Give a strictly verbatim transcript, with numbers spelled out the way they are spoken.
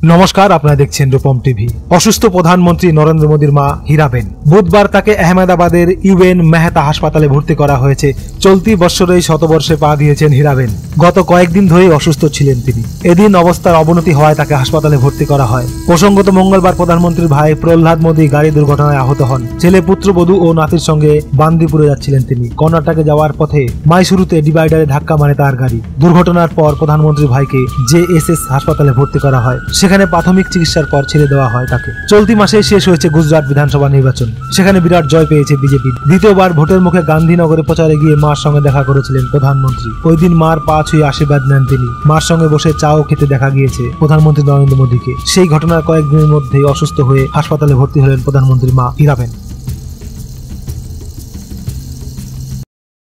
নমস্কার, আপনারা দেখছেন রূপম টিভি। অসুস্থ প্রধানমন্ত্রী নরেন্দ্র মোদীর মা হীরাবেন, বুধবার তাকে আহমেদাবাদের ইউএন মেহতা হাসপাতালে ভর্তি করা হয়েছে। চলতি বৎসরেই শতবর্ষে পা দিয়েছেন হীরাবেন। গত কয়েকদিন ধরেই অসুস্থ ছিলেন তিনি। এদিন অবস্থার অবনতি হওয়ায় তাকে হাসপাতালে ভর্তি করা হয়। প্রসঙ্গত, মঙ্গলবার প্রধানমন্ত্রীর ভাই প্রহ্লাদ মোদী গাড়ি দুর্ঘটনায় আহত হন। ছেলে, পুত্রবধূ ও নাতির সঙ্গে বান্দিপুরে যাচ্ছিলেন তিনি। কর্ণাটকে যাওয়ার পথে মাইসুরুতে ডিভাইডারে ধাক্কা মারে তার গাড়ি। দুর্ঘটনার পর প্রধানমন্ত্রীর ভাইকে জে এস এস হাসপাতালে ভর্তি করা হয়। সেখানে প্রাথমিক চিকিৎসার পর ছেড়ে দেওয়া হয় তাকে। চলতি মাসে শেষ হয়েছে গুজরাট বিধানসভা নির্বাচন। সেখানে বিরাট জয় পেয়েছে বিজেপি। দ্বিতীয়বার ভোটের মুখে গান্ধীনগরে প্রচারে গিয়ে মার সঙ্গে দেখা করেছিলেন প্রধানমন্ত্রী। ওই দিন মার পা ছুঁয়ে আশীর্বাদ নেন তিনি। মার সঙ্গে বসে চাও খেতে দেখা গিয়েছে প্রধানমন্ত্রী নরেন্দ্র মোদীকে। সেই ঘটনার কয়েকদিনের মধ্যেই অসুস্থ হয়ে হাসপাতালে ভর্তি হলেন প্রধানমন্ত্রী মা হীরাবেন।